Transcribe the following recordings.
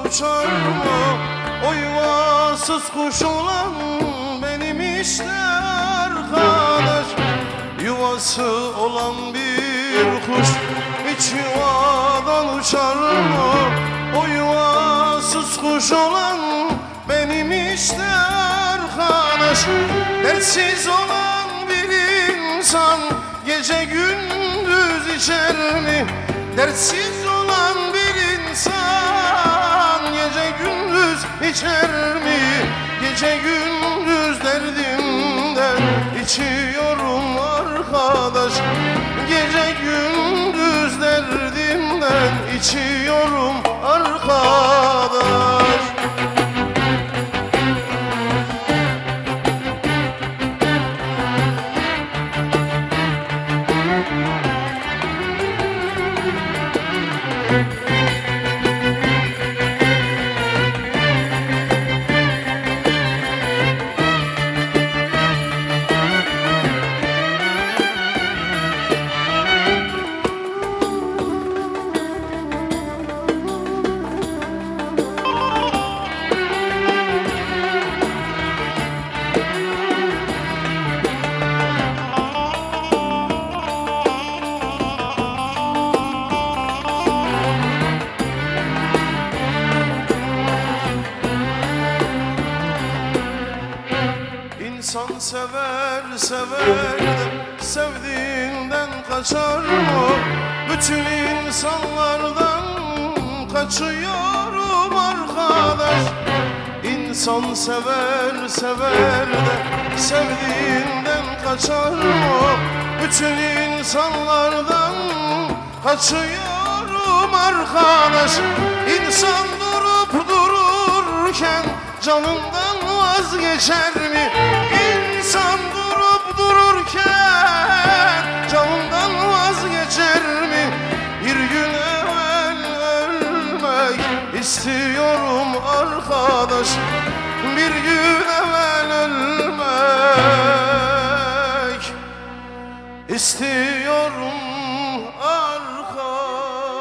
uçar mı? O yuvasız kuş olan benim işte arkadaş. Yuvası olan bir kuş hiç yuvadan uçar mı? O yuvasız kuş olan benim işte arkadaş. Dertsiz olan bir insan gece gündüz içer mi? Dertsiz olan bir insan gece gündüz içer mi? Gece gündüz derdimden içiyorum arkadaş. Gece gündüz derdimden içiyorum arkadaş. İnsan sever sever de sevdiğinden kaçar mı? Bütün insanlardan kaçıyorum arkadaş. İnsan sever sever de sevdiğinden kaçar mı? Bütün insanlardan kaçıyorum arkadaş. İnsan durup dururken canından vazgeçer mi? İnsan durup dururken canından vazgeçer mi? Bir gün evvel ölmek istiyorum arkadaş. Bir gün evvel ölmek istiyorum arkadaş.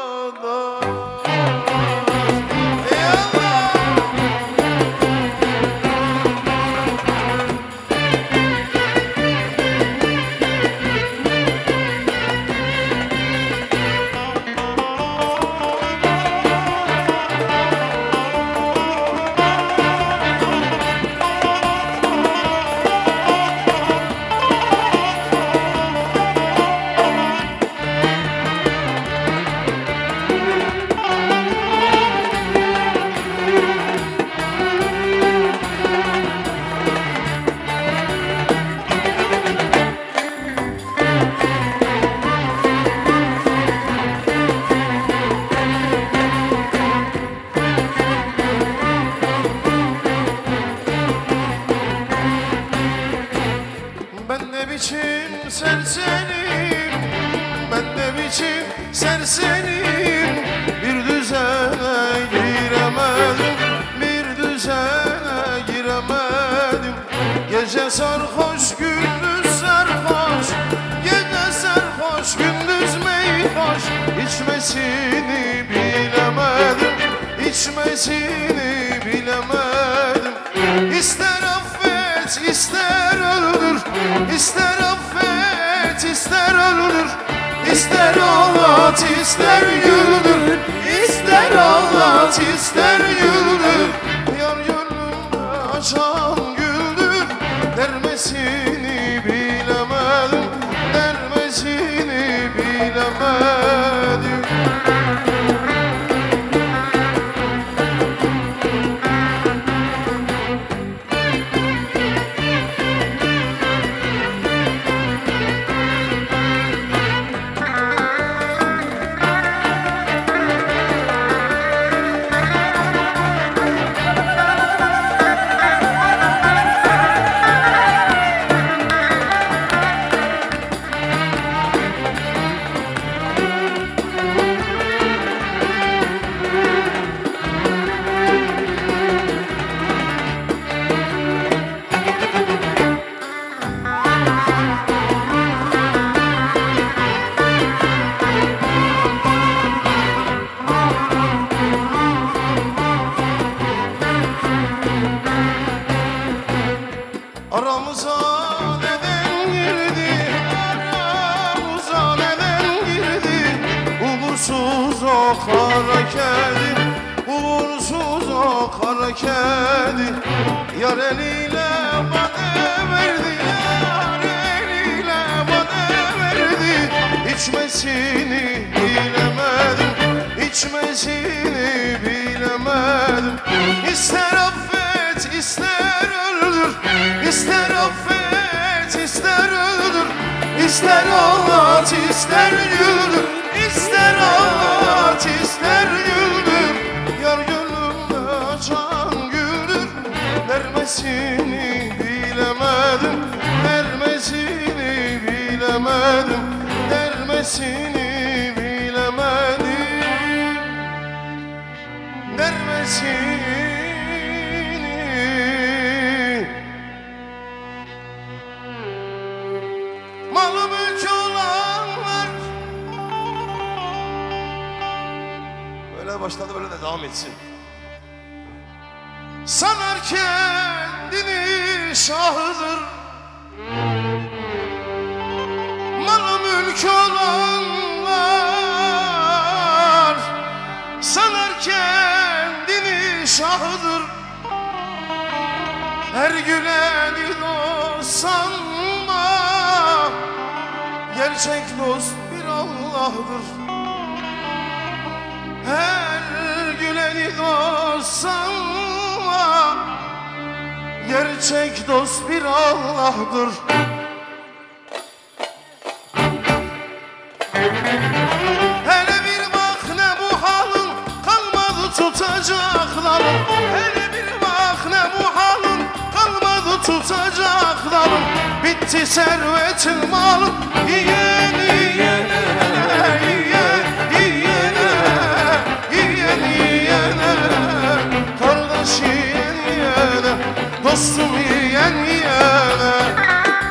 Ben ne biçim serserim, ben ne biçim serserim. Bir düzene giremedim, bir düzene giremedim. Gece sarhoş, gündüz sarhoş, gece sarhoş, gündüz meyhoş. İçmesini bilemedim, içmesini bilemedim. İster affet, ister öldür, İster affet, ister öldür, ister ağlat, ister güldür, ister ağlat, ister güldür. Yar gönlümde açan güldür, dermesini bilemedim, dermesini bilemedim. kedi, uğursuz o kara kedi. Yar eliyle bana verdi, yar eliyle bana verdi. İçmesini bilemedim, içmesini bilemedim. İster affet, ister öldür, ister affet, ister öldür. İster ağlat, ister güldür, ister ağlat, ister güldür. Yar gönlümde can güldür, vermesini bilemedim, vermesini bilemedim, vermesini bilemedim, vermesini. Malı mülk olanlar. Böyle başladı, böyle de devam etsin. Sanar kendini şahıdır, malı mülk olanlar. Sanar kendini şahıdır, her güleni dost sanma. Gerçek dost bir Allah'dır, her güleni dost sanma. Gerçek dost bir Allah'dır. Hele bir bak ne bu halın, kalmadı tutacakların. Hele bir bak ne bu halın, kalmadı tutacakların. Bitti servetin malın, yiyene yiyene, yiyene yiyene, yiyene yiyene. Kardeş yiyene yiyene, dostum yiyene yiyene.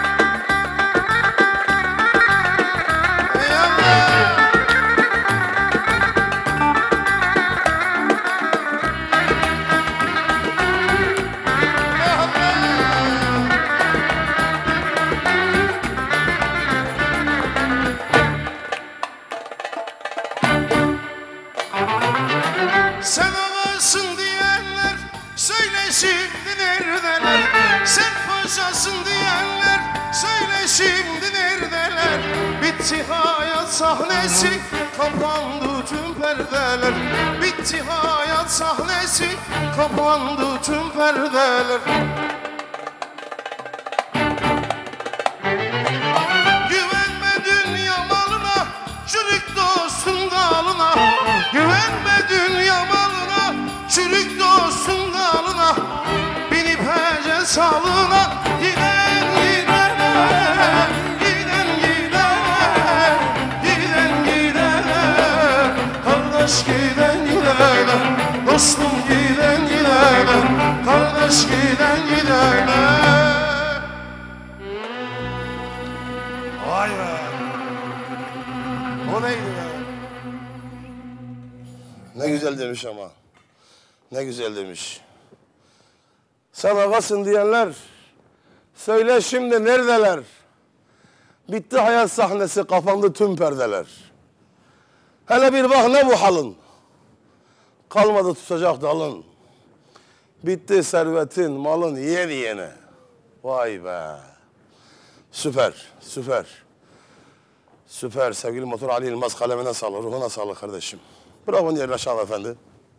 Sen ağasın diyenler söyle şimdi neredeler? Sen paşasın diyenler söyle şimdi neredeler? Bitti hayat sahnesi, kapandı tüm perdeler. Bitti hayat sahnesi, kapandı tüm perdeler. Güvenme dünya malına, çürük dostun dalına. Güvenme dünya malına, çürük dostun dalına. Binip hece salına, giden gidene, giden gidene, giden gidene. Kardeş giden gidene, dostum giden gidene, kardeş giden gidene. Vay be! O neydi be? Ne güzel demiş ama. Ne güzel demiş. Sen ağasın diyenler söyle şimdi neredeler? Bitti hayat sahnesi, kapandı tüm perdeler. Hele bir bak ne bu halın, kalmadı tutacak dalın. Bitti servetin, malın yeni yeni. Vay be. Süper, süper. Süper. Sevgili Motor Ali Yılmaz, kalemine sağlık, ruhuna sağlık kardeşim. Bravo yerine Şah Efendi.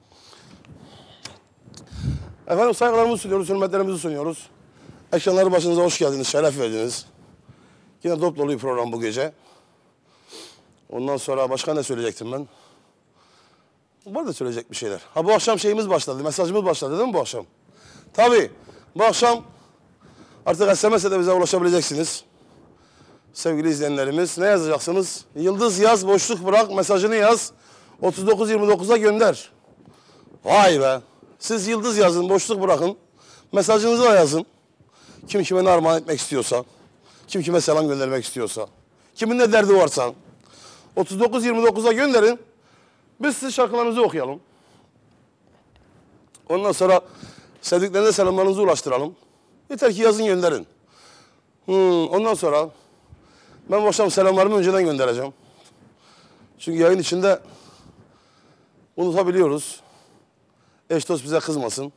Efendim saygılarımızı sunuyoruz, hürmetlerimizi sunuyoruz. Ekranları başınıza hoş geldiniz, şeref verdiniz. Yine dop dolu bir program bu gece. Ondan sonra başka ne söyleyecektim ben? Var da söyleyecek bir şeyler. Ha bu akşam şeyimiz başladı, mesajımız başladı değil mi bu akşam? Tabii. Bu akşam artık SMS'e de bize ulaşabileceksiniz. Sevgili izleyenlerimiz ne yazacaksınız? Yıldız yaz, boşluk bırak, mesajını yaz. 3929'a gönder. Vay be. Siz yıldız yazın, boşluk bırakın. Mesajınızı da yazın. Kim kime ne armağan etmek istiyorsa. Kim kime selam göndermek istiyorsa. Kimin ne derdi varsa. 3929'a gönderin. Biz size şarkılarınızı okuyalım. Ondan sonra sevdiklerine selamlarınızı ulaştıralım. Yeter ki yazın gönderin. Ondan sonra ben bu akşam selamlarımı önceden göndereceğim. Çünkü yayın içinde unutabiliyoruz. Eş dost bize kızmasın.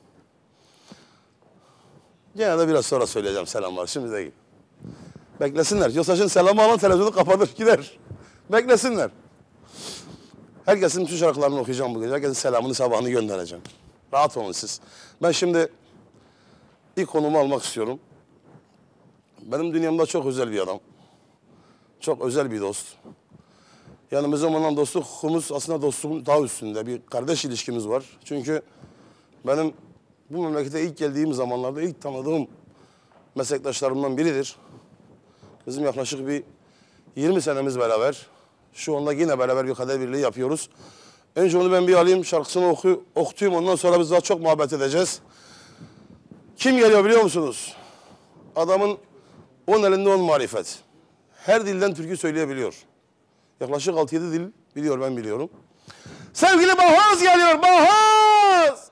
Gene de biraz sonra söyleyeceğim selamlar. Şimdi değil. Beklesinler. Yoksa şimdi selamı alan televizyonu kapatır gider. Beklesinler. Herkesin bütün şarkılarını okuyacağım bugün. Herkesin selamını sabahını göndereceğim. Rahat olun siz. Ben şimdi ilk konumu almak istiyorum. Benim dünyamda çok özel bir adam. Çok özel bir dost. Yani bizim onunla dostluğumuz aslında dostluğun daha üstünde. Bir kardeş ilişkimiz var. Çünkü benim bu memlekete ilk geldiğim zamanlarda ilk tanıdığım meslektaşlarımdan biridir. Bizim yaklaşık bir 20 senemiz beraber. Şu anda yine beraber bir kader birliği yapıyoruz. Önce onu ben bir alayım, şarkısını okutayım. Ondan sonra biz daha çok muhabbet edeceğiz. Kim geliyor biliyor musunuz? Adamın 10 elinde 10 marifet. Her dilden türkü söyleyebiliyor. Yaklaşık 6-7 dil biliyor, ben biliyorum. Sevgili Bahaz geliyor, Bahaz!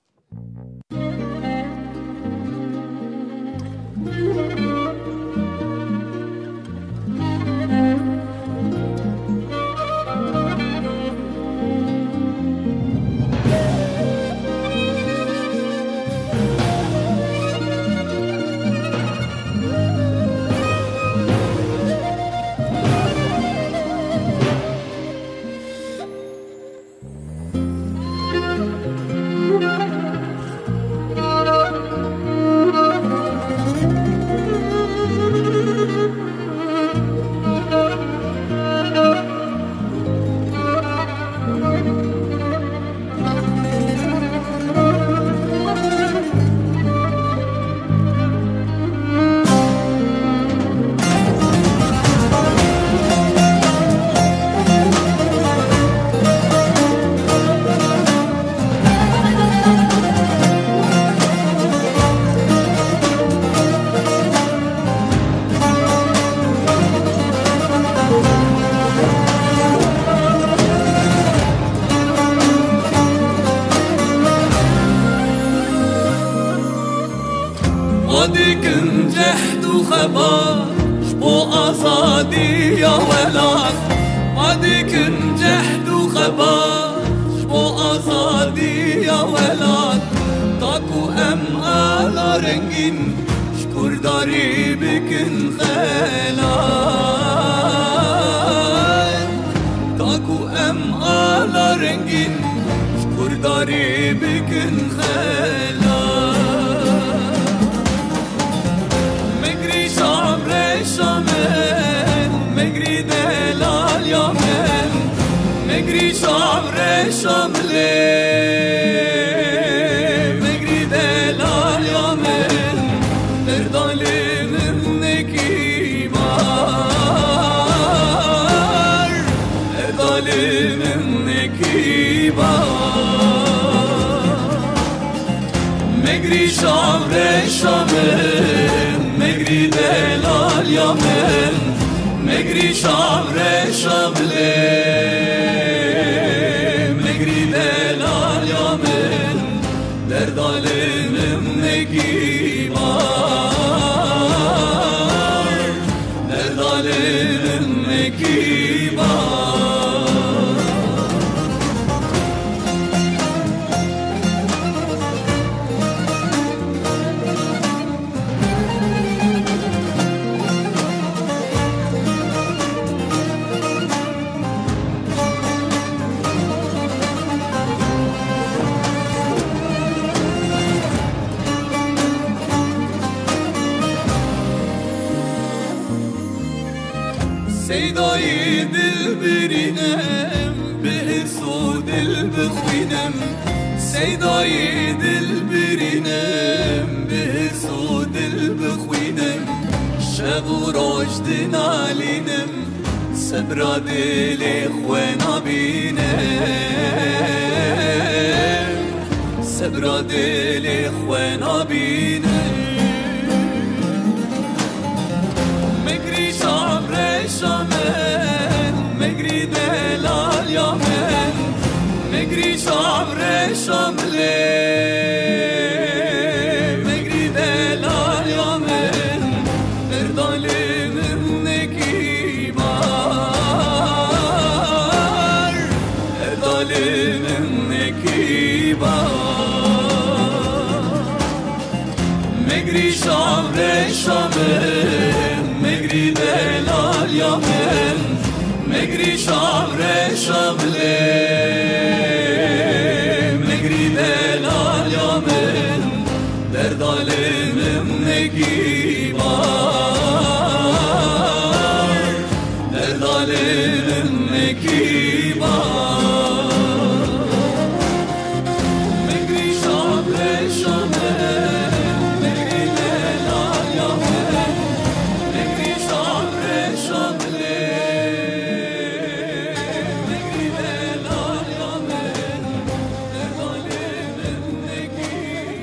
صادق جهد وخبر شبو أصادي يا ولاد صادق جهد وخبر شبو أصادي يا ولاد تاكو أم آلا رنجين شكر داري بكن خلال تاكو أم آلا رنجين شكر داري بكن خلال شامل مجري دلال يامل مجري شامر شامل مجري دلال يامل اردالي منك بار اردالي منك بار مجري شامر شامل مجري دلال يامن مجري شامر شامله مجري دلال يامن دردال منك بار دردال منك بار سيداي دلبرينم بهسود البخوينم سيداي دلبرينم بهسود البخوينم شب وراجد نالينم سبرا دلي خوانا بينم سبرا دلي خوانا بينم مجري شامر شامل مجري دلال يامن مجري شامر شامل مجري دلال يامن اردالي منك بار اردالي منك مگری شامر شامن مگری دلال یامن مگری شامر شامن مگری دلال یامن در دالم نگی بار در دالم نگی بار مگری شامر شامن مگری دلال یامن مگری شامر شامن مگری دلال یامن در دالم نگی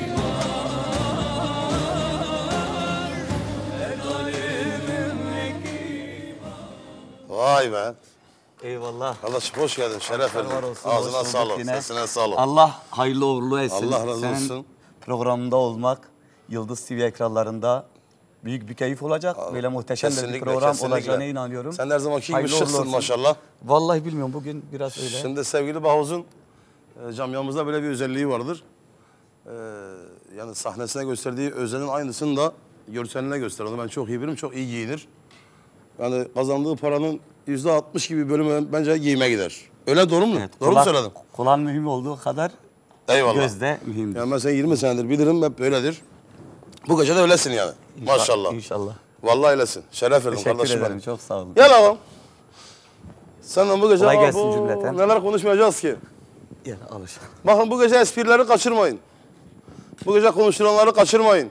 Vay be. Eyvallah. Kardeşim hoş geldin. Şeref Allah var verdin. olsun, Ağzına hoş sağlık. bulduk yine. Sesine sağlık. Allah hayırlı uğurlu etsin. Allah razı Senin olsun. programında olmak Yıldız TV ekranlarında büyük bir keyif olacak. Böyle muhteşem de bir Kesinlikle, program kesinlikle. olacağına inanıyorum. Sen de her zamanki gibi Hayırlı uğurlu şıksın olsun. maşallah. Vallahi bilmiyorum, bugün biraz öyle. Şimdi sevgili Bahuz'un camiamızda böyle bir özelliği vardır. Yani sahnesine gösterdiği özenin aynısını da görseline gösterir. Onu ben çok iyi bilirim, çok iyi giyinir. Yani kazandığı paranın %60 gibi bölümü bence giyime gider. Öyle doğru mu? Evet, Doğru mu söyledim? Kulağın mühim olduğu kadar Eyvallah. göz de mühimdir. Yani ben seni 20 senedir bilirim, hep böyledir. Bu gece de öylesin yani. Maşallah. İnşallah. Vallahi öylesin. Şeref verdin Teşekkür kardeşim ederim. benim. Çok sağ olun. Gel ağam. Senden bu gece Kolay ağam, gelsin cümleten. neler konuşmayacağız ki? Gel alış. Bakın bu gece esprileri kaçırmayın. Bu gece konuşulanları kaçırmayın.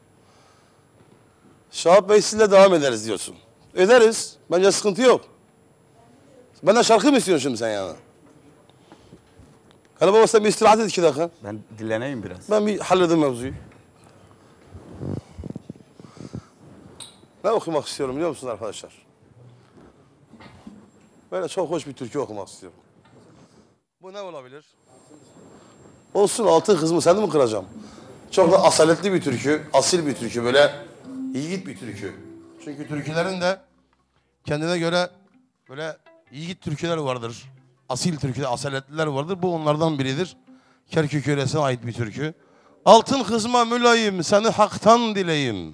Şahap Bey sizle devam ederiz diyorsun. Ederiz. Bence sıkıntı yok. Benden şarkı mı istiyorsun şimdi sen yani? Hele baba sen bir istirahat et 2 dakika. Ben dinleneyim biraz. Ben bir halledeyim mevzuyu. Ne okumak istiyorum biliyor musunuz arkadaşlar? Böyle çok hoş bir türkü okumak istiyorum. Bu ne olabilir? Olsun altın kız mı seni mi kıracağım? Çok da asaletli bir türkü, asil bir türkü, böyle yiğit bir türkü. Çünkü türkülerin de kendine göre böyle yiğit türküler vardır. Asil türküler, asaletliler vardır. Bu onlardan biridir. Kerkük yöresine ait bir türkü. Altın kızma mülayim, seni haktan dileyim.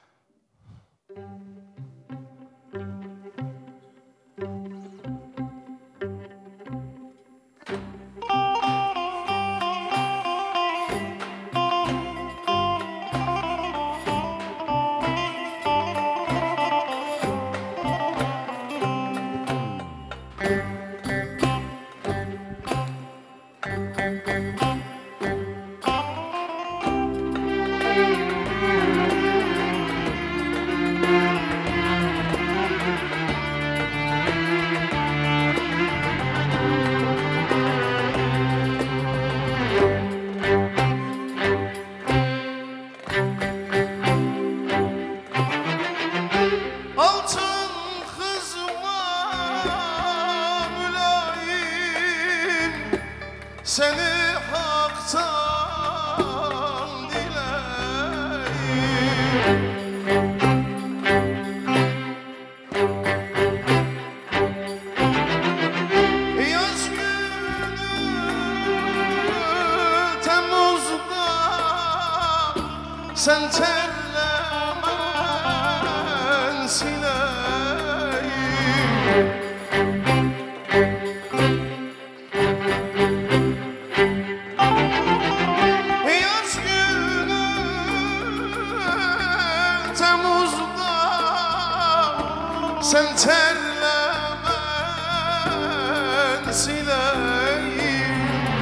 Altın kızma mülayim, seni haktan dileyim. Yaz günü Temmuz'da sen terlemen sileyim. Yaz günü Temmuz'da sen terlemen sileyim.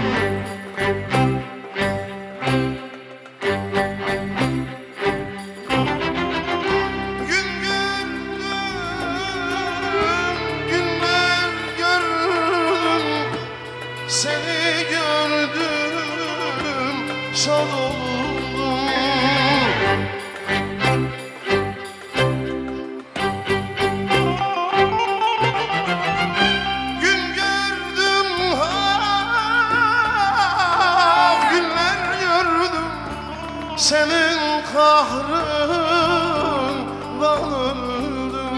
Gün gördüm, günler gördüm, seni gördüm, şad oldum. Gün gördüm, günler gördüm, senin kahrından öldüm.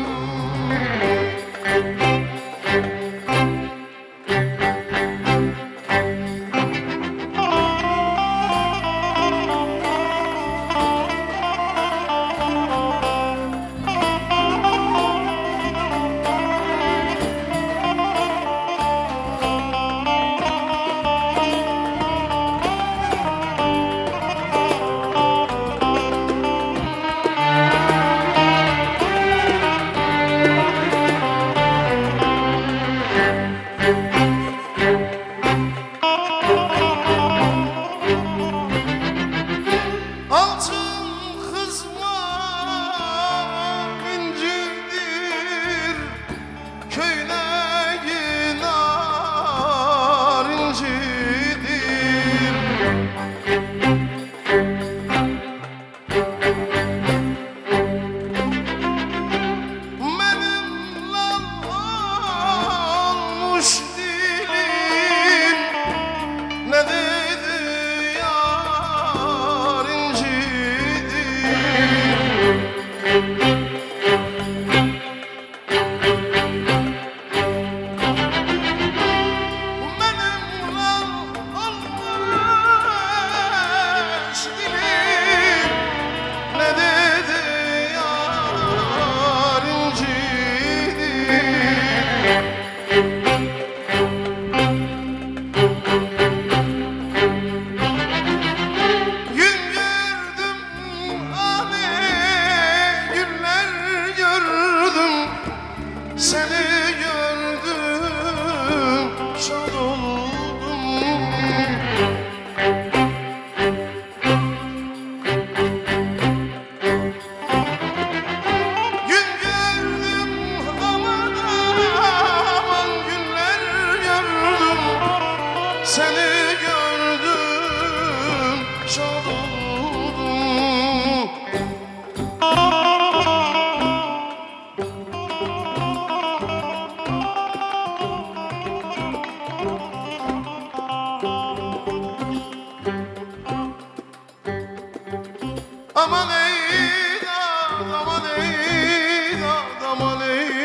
Aman ey dad, aman ey dad, aman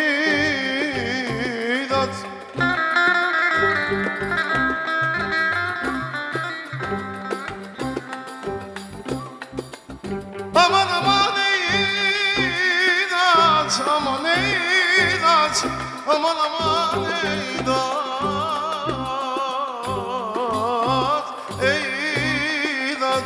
ey dad. Aman aman ey dad, aman ey dad, aman aman ey dad, ey dad.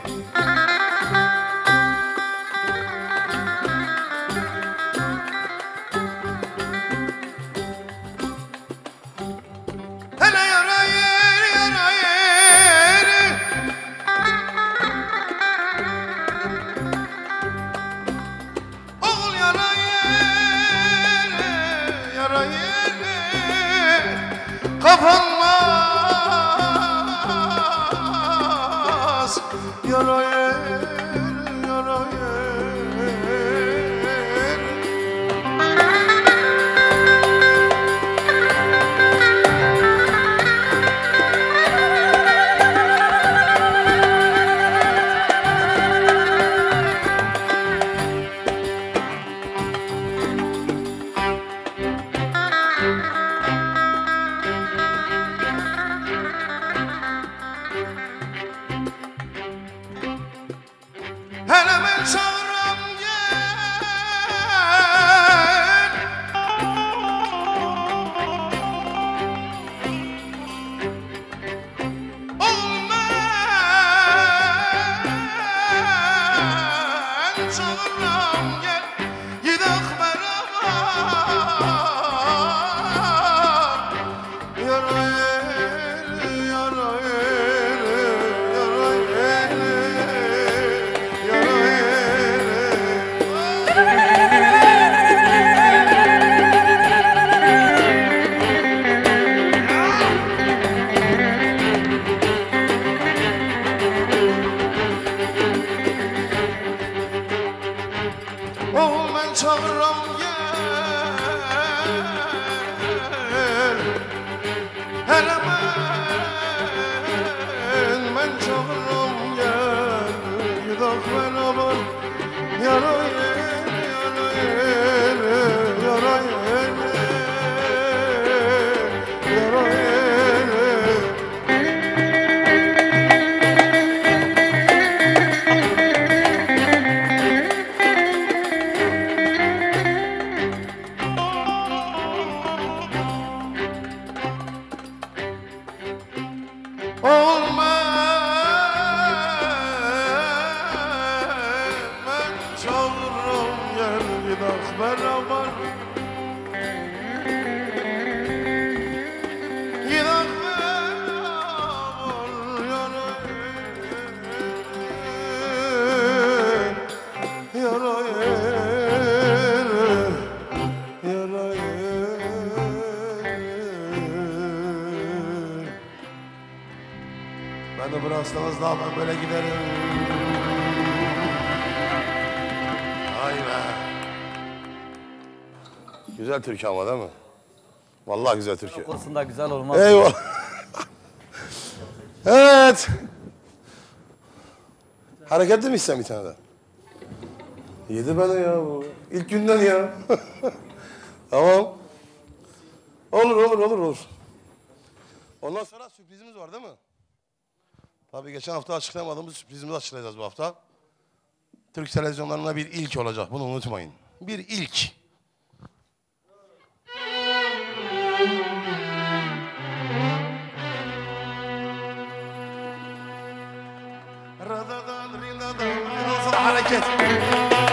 Hele yara yer, yara yer. Oğul yara yer, yara yer. Kapanmaz. Yara yer, yara yer. Hele ben çağıram gel. Oğlum ben çağıram gel. Gidelim beraber. Yara yer, yara yer, yara yer, yara oğul ben çağıram gel. Hele ben çağıram gel. Gidelim beraber. Yara yer, yara yer, yara yer, yara yer. Oğul ben çağırırım gel gidelim beraber. Gidelim beraber yara yer, yara yer, yara yer. Ben de bıraksanız daha ben böyle giderim. Ay be. Güzel türkü ama değil mi? Vallahi güzel türkü. Olsun da güzel olmaz. Eyvallah. Evet. Hareketli mi istem bir tane de? Yedi beni ya bu. İlk günden ya. Tamam. Olur. Ondan sonra sürprizimiz var değil mi? Tabii geçen hafta açıklayamadığımız sürprizimizi açıklayacağız bu hafta. Türk televizyonlarında bir ilk olacak. Bunu unutmayın. Bir ilk. Hareket.